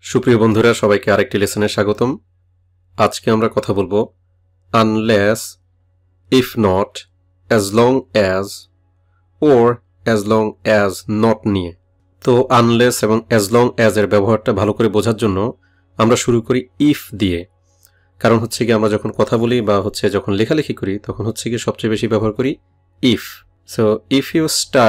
সুপ্রিয় বন্ধুরা, সবাইকে আরেকটি লেসনে স্বাগতম। আজকে আমরা কথা বলবো unless, if not, as long as, or as long as not নিয়ে। তো আনলেস এবং অ্যাজ লং অ্যাজ এর ব্যবহারটা ভালো করে বোঝার জন্য আমরা শুরু করি ইফ দিয়ে। কারণ হচ্ছে কি, আমরা যখন কথা বলি বা যখন লেখালেখি করি তখন সবচেয়ে বেশি ব্যবহার করি if. So if you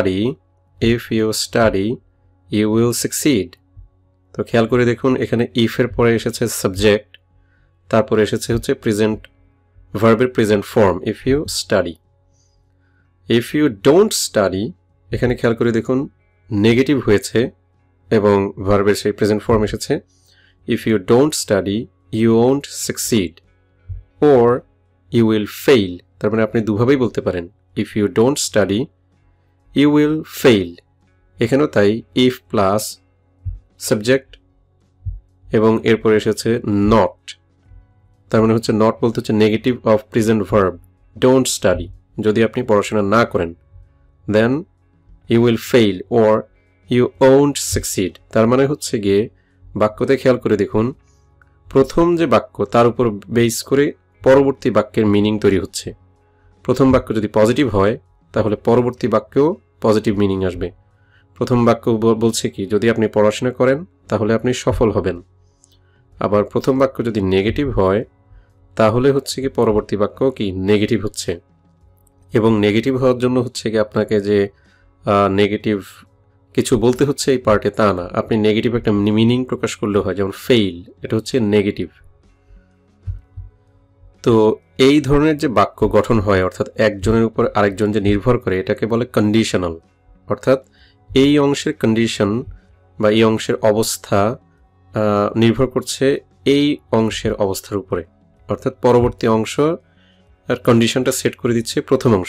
study you will succeed. তো খেয়াল করে দেখুন, এখানে ইফের পরে এসেছে সাবজেক্ট, তারপরে এসেছে প্রেজেন্ট ভার্বের present form if you study. If you don't study, এখানে খেয়াল করে দেখুন নেগেটিভ হয়েছে এবং ভার্বের সেই প্রেজেন্ট ফর্ম এসেছে। If you don't study you won't succeed or you will fail. তার মানে আপনি দুভাবেই বলতে পারেন, if you don't study you will fail. এখানেও তাই, ইফ প্লাস সাবজেক্ট এবং এরপরে এসেছে নট। তার মানে নট বলতে negative of present verb don't study. যদি আপনি পড়াশোনা না করেন then you will fail or you won't succeed. তার মানে গিয়ে বাক্যতে খেয়াল করে দেখুন, প্রথম যে বাক্য তার উপর বেস করে পরবর্তী বাক্যের মিনিং তৈরি হচ্ছে। প্রথম বাক্য যদি পজিটিভ হয় তাহলে পরবর্তী বাক্যেও পজিটিভ মিনিং আসবে। প্রথম বাক্য বলছে কি, যদি আপনি পড়াশোনা করেন তাহলে আপনি সফল হবেন। আবার প্রথম বাক্য যদি নেগেটিভ হয় তাহলে কি পরবর্তী বাক্য কি নেগেটিভ হচ্ছে। এবং নেগেটিভ হওয়ার জন্য কি আপনাকে যে নেগেটিভ কিছু বলতে হচ্ছে এই পার্টে, তা না। আপনি নেগেটিভ একটা মিনিং প্রকাশ করলে হয়, যেমন ফেইল, এটা নেগেটিভ। তো এই ধরনের যে বাক্য গঠন হয়, অর্থাৎ একজনের উপর আরেকজন যে নির্ভর করে, এটাকে বলে কন্ডিশনাল। অর্থাৎ এই অংশের কন্ডিশন বা এই অংশের অবস্থা নির্ভর করছে এই অংশের অবস্থার উপরে। অর্থাৎ পরবর্তী অংশ আর কন্ডিশনটা সেট করে দিচ্ছে প্রথম অংশ।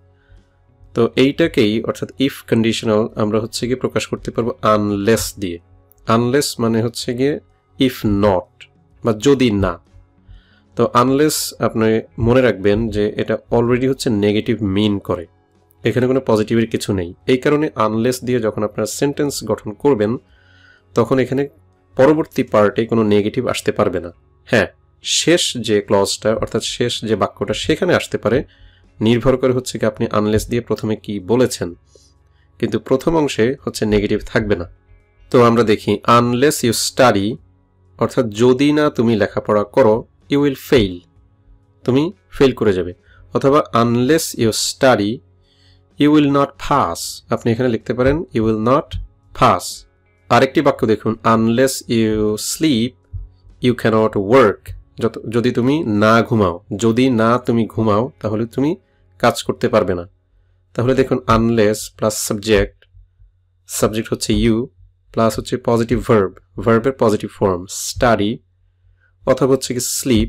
তো এইটাকেই অর্থাৎ ইফ কন্ডিশনাল আমরা গিয়ে প্রকাশ করতে পারবো আনলেস দিয়ে। আনলেস মানে গিয়ে ইফ নট বা যদি না। তো আনলেস আপনি মনে রাখবেন যে এটা অলরেডি নেগেটিভ মিন করে, এখানে কোনো পজিটিভের কিছু নেই। এই কারণে আনলেস দিয়ে যখন আপনারা সেন্টেন্স গঠন করবেন তখন এখানে পরবর্তী পার্টে কোনো নেগেটিভ আসতে পারবে না। হ্যাঁ, শেষ যে ক্লজটা অর্থাৎ শেষ যে বাক্যটা সেখানে আসতে পারে, নির্ভর করে কি আপনি আনলেস দিয়ে প্রথমে কি বলেছেন, কিন্তু প্রথম অংশে নেগেটিভ থাকবে না। তো আমরা দেখি, আনলেস ইউ স্টাডি অর্থাৎ যদি না তুমি লেখাপড়া করো ইউ উইল ফেইল, তুমি ফেল করে যাবে। অথবা unless you study you will not pass, আপনি এখানে লিখতে পারেন ইউ উইল নট পাস। আরেকটি বাক্য দেখুন, unless you sleep you can't work. যদি তুমি না ঘুমাও, যদি না তুমি ঘুমাও তাহলে তুমি কাজ করতে পারবে না। তাহলে দেখুন, unless plus subject, subject you plus positive verb, ভার্বের পজিটিভ ফর্ম স্টাডি অথবা কি স্লিপ।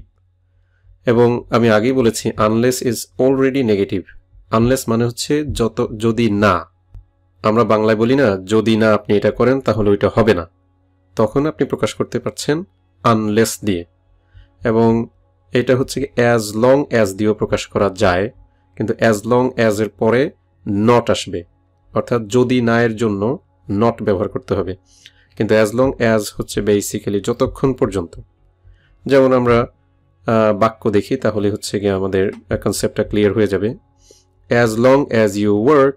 এবং আমি আগেই বলেছি unless is already negative. Unless মানে যদি না, আমরা বাংলায় বলি না, যদি না আপনি এটা করেন তাহলে ওইটা হবে না, তখন আপনি প্রকাশ করতে পারছেন আনলেস দিয়ে। এবং এটা কি অ্যাজ লং অ্যাজ দিয়েও প্রকাশ করা যায়, কিন্তু অ্যাজ লং অ্যাজ এর পরে নট আসবে, অর্থাৎ যদি না এর জন্য নট ব্যবহার করতে হবে। কিন্তু অ্যাজ লং অ্যাজ বেসিক্যালি যতক্ষণ পর্যন্ত। যেমন আমরা বাক্য দেখি তাহলে গিয়ে আমাদের কনসেপ্টটা ক্লিয়ার হয়ে যাবে। As long as you work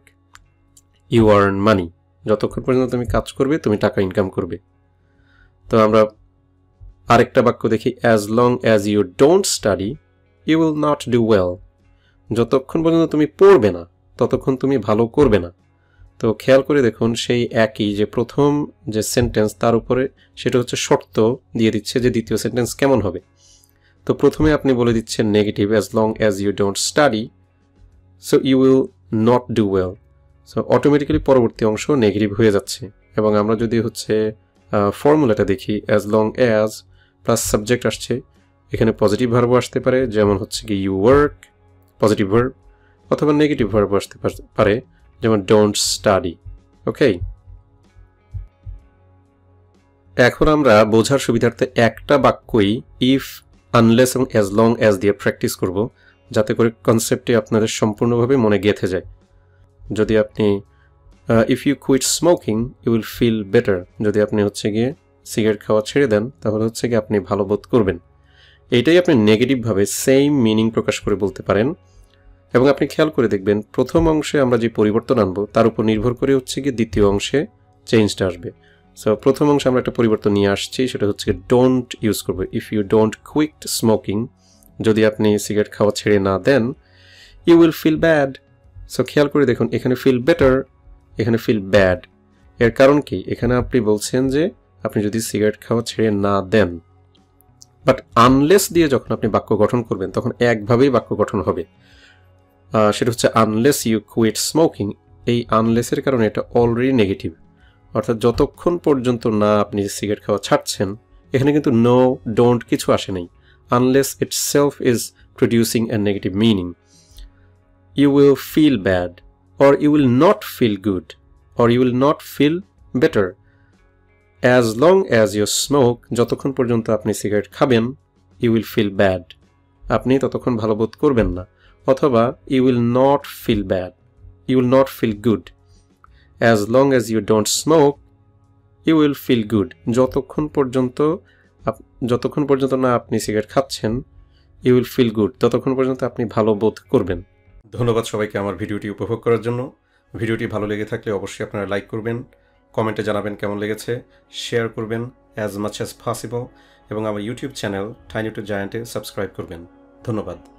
you earn money, যতক্ষণ পর্যন্ত তুমি কাজ করবে তুমি টাকা ইনকাম করবে। তো আমরা আরেকটা বাক্য দেখি, as long as you don't study you will not do well, যতক্ষণ পর্যন্ত তুমি পড়বে না ততক্ষণ তুমি ভালো করবে না। তো খেয়াল করে দেখুন, সেই একই যে প্রথম যে সেন্টেন্স তার উপরে সেটা শর্ত দিয়ে দিচ্ছে যে দ্বিতীয় সেন্টেন্স কেমন হবে। তো প্রথমে আপনি বলে দিচ্ছেন negative, as long as you don't study so you will not do well. So automatically পরবর্তী অংশ নেগেটিভ হয়ে যাচ্ছে। এবং আমরা যদি ফর্মুলাটা দেখি, as long as plus subject আসছে, এখানে পজিটিভ ভার্বও আসতে পারে, যেমন কি ইউ ওয়ার্ক পজিটিভ ভার্ব, অথবা নেগেটিভ ভার্বও আসতে পারে, যেমন ডোন্ট স্টাডি। ওকে, এখন আমরা বোঝার সুবিধার্থে একটা বাক্যই ইফ, আনলেস এবং অ্যাজ লং অ্যাজ দিয়ে প্র্যাকটিস করব, যাতে করে কনসেপ্টটি আপনাদের সম্পূর্ণভাবে মনে গেঁথে যায়। যদি আপনি if you quit smoking you will feel better, যদি আপনি গিয়ে সিগারেট খাওয়া ছেড়ে দেন তাহলে হচ্ছে কি আপনি ভালো বোধ করবেন। এইটাই আপনি নেগেটিভভাবে সেম মিনিং প্রকাশ করে বলতে পারেন। এবং আপনি খেয়াল করে দেখবেন প্রথম অংশে আমরা যে পরিবর্তন আনবো তার উপর নির্ভর করে হচ্ছে কি দ্বিতীয় অংশে চেঞ্জটা আসবে। সো প্রথম অংশে আমরা একটা পরিবর্তন নিয়ে আসছি, সেটা হচ্ছে ডোন্ট ইউজ করবো। If you don't quit smoking, যদি আপনি সিগারেট খাওয়া ছেড়ে না দেন, you will feel bad. So খেয়াল করে দেখুন এখানে ফিল বেটার, এখানে ফিল ব্যাড। এর কারণ কি? এখানে আপনি বলছেন যে আপনি যদি সিগারেট খাওয়া ছেড়ে না দেন, বাট আনলেস দিয়ে যখন আপনি বাক্য গঠন করবেন তখন একভাবেই বাক্য গঠন হবে, সেটা হচ্ছে আনলেস ইউ কুইট স্মোকিং। এই আনলেসের কারণে এটা অলরেডি নেগেটিভ, অর্থাৎ যতক্ষণ পর্যন্ত না আপনি সিগারেট খাওয়া ছাড়ছেন, এখানে কিন্তু নো ডোন্ট কিছু আসে নাই। Unless itself is producing a negative meaning. You will feel bad, or you will not feel good, or you will not feel better as long as you smoke. যতক্ষণ পর্যন্ত আপনি সিগারেট খাবেন, you will feel bad, আপনি ততক্ষণ ভালো বোধ করবেন না। অথবা you will not feel bad, you will not feel good as long as you don't smoke, you will feel good. যতক্ষণ পর্যন্ত না আপনি সিগারেট খাচ্ছেন, ইউ উইল ফিল গুড, ততক্ষণ পর্যন্ত আপনি ভালো বোধ করবেন। ধন্যবাদ সবাইকে আমার ভিডিওটি উপভোগ করার জন্য। ভিডিওটি ভালো লেগে থাকলে অবশ্যই আপনারা লাইক করবেন, কমেন্টে জানাবেন কেমন লেগেছে, শেয়ার করবেন অ্যাজ মাচ অ্যাজ পসিবল, এবং আমার ইউটিউব চ্যানেল টাইনি টু জায়ান্টে সাবস্ক্রাইব করবেন। ধন্যবাদ।